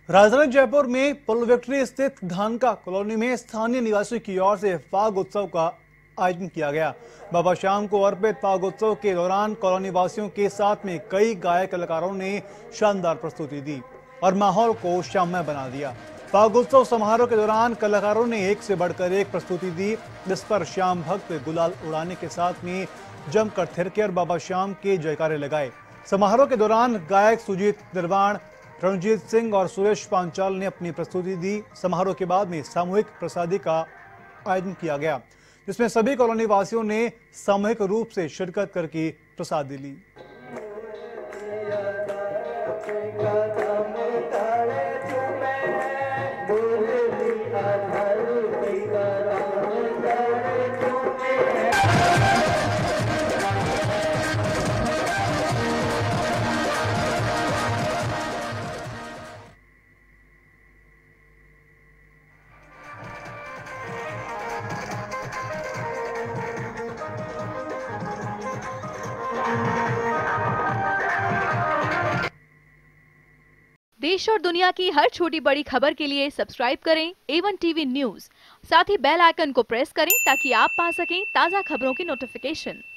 राजधानी जयपुर में पुल विक्ट्री स्थित धानका कॉलोनी में स्थानीय निवासियों की ओर से फाग उत्सव का आयोजन किया गया। बाबा श्याम को अर्पित फाग उत्सव के दौरान कॉलोनी वासियों के साथ में कई गायक कलाकारों ने शानदार प्रस्तुति दी और माहौल को श्याममय बना दिया। फाग उत्सव समारोह के दौरान कलाकारों ने एक से बढ़कर एक प्रस्तुति दी, जिस पर श्याम भक्त गुलाल उड़ाने के साथ में जमकर थिरके और बाबा श्याम के जयकारे लगाए। समारोह के दौरान गायक सुजीत निर्वाण, रणजीत सिंह और सुरेश पांचाल ने अपनी प्रस्तुति दी। समारोह के बाद में सामूहिक प्रसादी का आयोजन किया गया, जिसमें सभी कॉलोनी वासियों ने सामूहिक रूप से शिरकत करके प्रसादी ली। देश और दुनिया की हर छोटी बड़ी खबर के लिए सब्सक्राइब करें A1 टीवी न्यूज़। साथ ही बेल आइकन को प्रेस करें ताकि आप पा सकें ताज़ा खबरों की नोटिफिकेशन।